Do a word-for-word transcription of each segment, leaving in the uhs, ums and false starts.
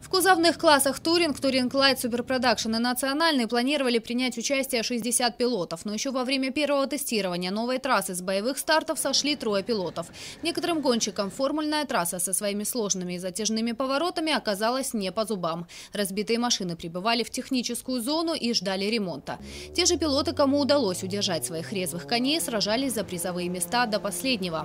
В кузовных классах «Туринг», «Туринг Лайт», «Суперпродакшн» и «Национальный» планировали принять участие шестьдесят пилотов. Но еще во время первого тестирования новой трассы с боевых стартов сошли трое пилотов. Некоторым гонщикам формульная трасса со своими сложными и затяжными поворотами оказалась не по зубам. Разбитые машины прибывали в техническую зону и ждали ремонта. Те же пилоты, кому удалось удержать своих резвых коней, сражались за призовые места до последнего.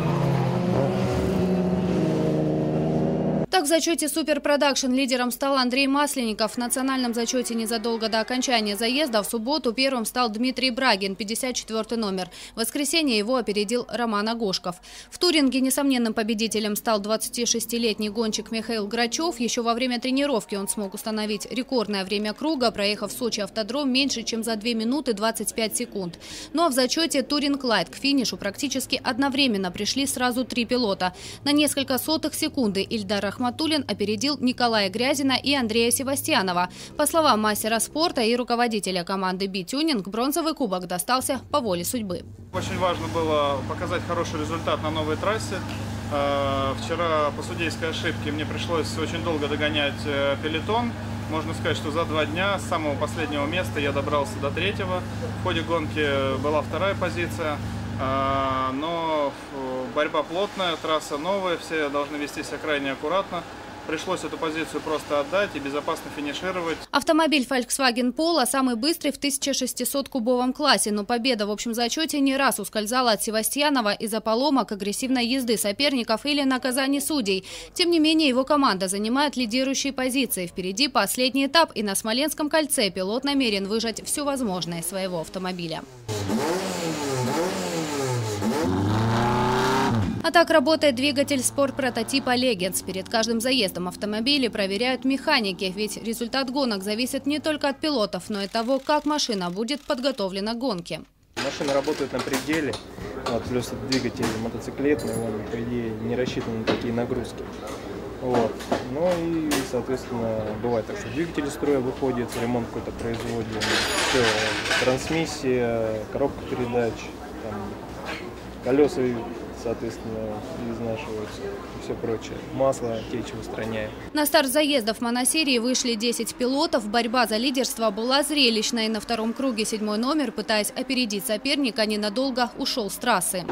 Так, в зачете «Суперпродакшн» лидером стал Андрей Масленников. В национальном зачете незадолго до окончания заезда в субботу первым стал Дмитрий Брагин, пятьдесят четвёртый номер. В воскресенье его опередил Роман Агошков. В «Туринге» несомненным победителем стал двадцатишестилетний гонщик Михаил Грачев. Еще во время тренировки он смог установить рекордное время круга, проехав в Сочи автодром меньше, чем за две минуты двадцать пять секунд. Ну а в зачете «Туринг Лайт» к финишу практически одновременно пришли сразу три пилота. На несколько сотых секунды Ильдар Ахматуллин Матулин опередил Николая Грязина и Андрея Севастьянова. По словам мастера спорта и руководителя команды «Би-Тюнинг», бронзовый кубок достался по воле судьбы. Очень важно было показать хороший результат на новой трассе. Вчера по судейской ошибке мне пришлось очень долго догонять пелотон. Можно сказать, что за два дня с самого последнего места я добрался до третьего. В ходе гонки была вторая позиция. Но борьба плотная, трасса новая, все должны вести себя крайне аккуратно. Пришлось эту позицию просто отдать и безопасно финишировать. Автомобиль Volkswagen Polo самый быстрый в тысяча шестисот кубовом классе, но победа в общем зачете не раз ускользала от Севастьянова из-за поломок, агрессивной езды соперников или наказаний судей. Тем не менее, его команда занимает лидирующие позиции. Впереди последний этап, и на Смоленском кольце пилот намерен выжать все возможное из своего автомобиля. А так работает двигатель спорт-прототипа «Легенс». Перед каждым заездом автомобиля проверяют механики, ведь результат гонок зависит не только от пилотов, но и того, как машина будет подготовлена к гонке. Машина работает на пределе, вот, плюс двигатель мотоциклетный, он, по идее, не рассчитан на такие нагрузки. Вот. Ну и, соответственно, бывает так, что двигатель из строя выходит, ремонт какой-то производим, все, трансмиссия, коробка передач, там, колеса, соответственно, изнашиваются и все прочее. Масло течь устраняем. На старт заездов моносерии вышли десять пилотов. Борьба за лидерство была зрелищной. На втором круге седьмой номер, пытаясь опередить соперника, ненадолго ушел с трассы.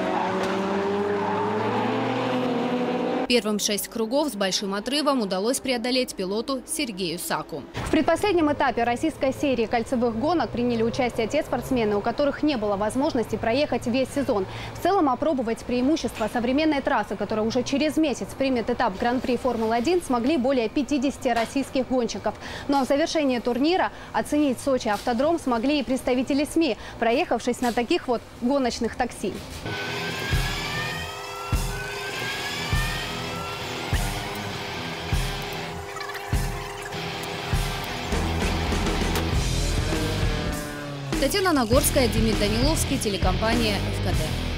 Первым шесть кругов с большим отрывом удалось преодолеть пилоту Сергею Саку. В предпоследнем этапе российской серии кольцевых гонок приняли участие те спортсмены, у которых не было возможности проехать весь сезон. В целом опробовать преимущества современной трассы, которая уже через месяц примет этап Гран-при Формулы один, смогли более пятидесяти российских гонщиков. Ну а в завершении турнира оценить Сочи автодром смогли и представители СМИ, проехавшись на таких вот гоночных такси. Татьяна Нагорская, Демид Даниловский, телекомпания «ФКТ».